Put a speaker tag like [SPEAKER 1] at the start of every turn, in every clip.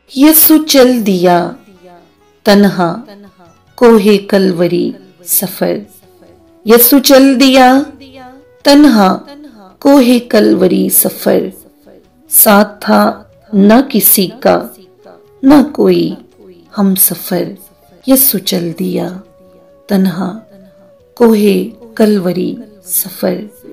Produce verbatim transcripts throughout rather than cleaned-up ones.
[SPEAKER 1] यसु चल दिया तन्हा कोहे कलवरी सफर। यसु चल दिया तन्हा कोहे कलवरी सफर। साथ था न किसी का न कोई हम सफर। यसु चल दिया तन्हा कोहे कलवरी सफर।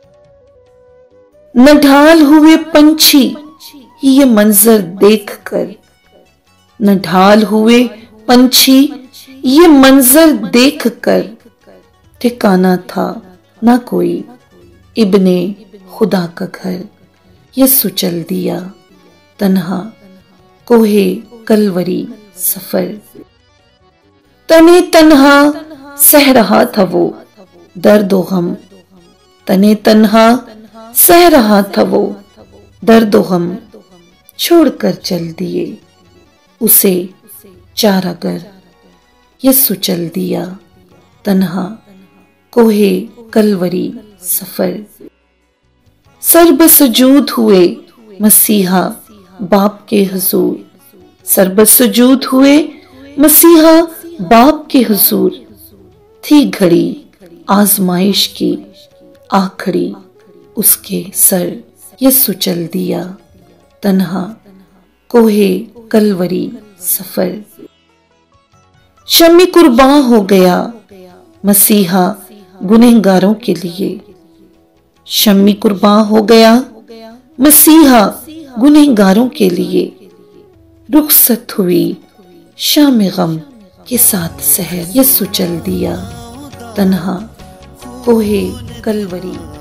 [SPEAKER 1] न ढाल हुए पंछी ये मंजर देखकर, न ढाल हुए पंछी ये मंजर देखकर। ठिकाना था न कोई इब्ने खुदा का घर। यसु चल दिया तन्हा कोहे कलवरी सफर। तने तन्हा सह रहा था वो दर्द व गम। तने तन्हा सह रहा था वो दर्द व गम। छोड़कर चल दिए उसे चारागर। यसु चल दिया तन्हा कोहे कलवरी सफर। सर्बसजूद हुए मसीहा बाप के हुजूर। सर्बसजूद हुए मसीहा बाप के हुजूर। थी घड़ी आजमाइश की आखिरी उसके सर। यसु चल दिया तन्हा कोहे कलवरी सफर। शम्मी कुर्बान हो गया मसीहा गुनहगारों के लिए। शम्मी कुर्बान हो गया मसीहा गुनहगारों के लिए। रुखसत हुई शाम गम के साथ सहर। यसु चल दिया तन्हा कोहे कलवरी